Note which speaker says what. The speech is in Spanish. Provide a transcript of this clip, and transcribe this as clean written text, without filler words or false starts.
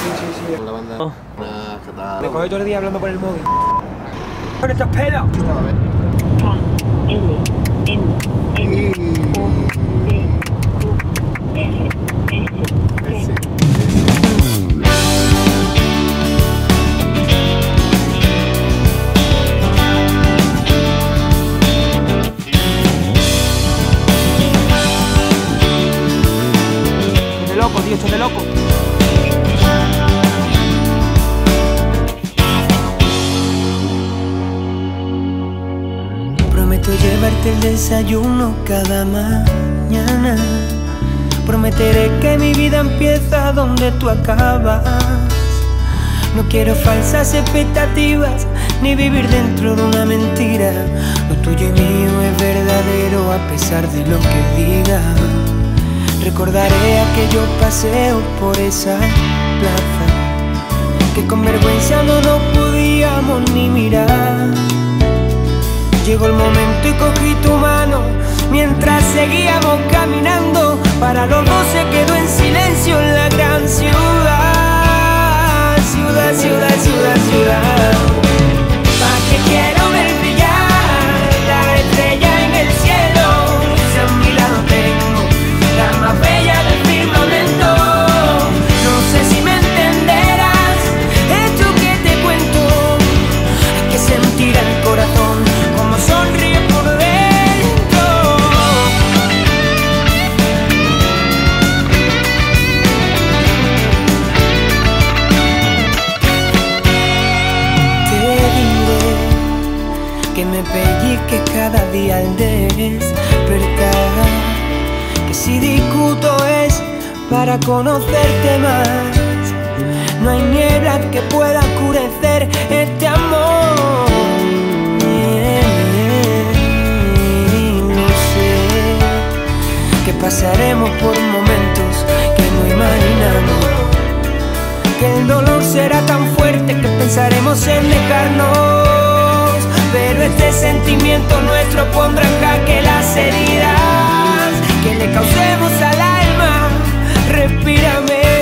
Speaker 1: sí.
Speaker 2: Con la banda.
Speaker 1: Oh.
Speaker 2: ¿Qué tal?
Speaker 1: Me coge todo el día hablando por el móvil. ¡Con estos pelos!
Speaker 2: A ver.
Speaker 1: Esto de loco, tío, esto de loco.
Speaker 3: Prometo llevarte el desayuno cada mañana. Prometeré que mi vida empieza donde tú acabas. No quiero falsas expectativas ni vivir dentro de una mentira. Lo tuyo y mío es verdadero a pesar de lo que diga. Recordaré aquellos paseos por esa plaza que con vergüenza no nos podíamos ni mirar. Llegó el momento y cogí tu mano mientras seguíamos caminando. Para los dos se quedó en silencio en la gran ciudad. Ciudad, ciudad, ciudad, ciudad. ¿Para qué quiero ver brillar la estrella en el cielo? Si a mi lado tengo la más bella del firmamento. No sé si me entenderás esto que te cuento. Hay que sentir el corazón como sonríe por dentro. Te diré que me pellizques cada día al despertar, que si discuto es para conocerte más. No hay niebla que pueda oscurecer este amor. Que pasaremos por momentos que no imaginamos, que el dolor será tan fuerte que pensaremos en dejarnos. Pero este sentimiento nuestro pondrá en jaque las heridas que le causemos al alma. Respírame.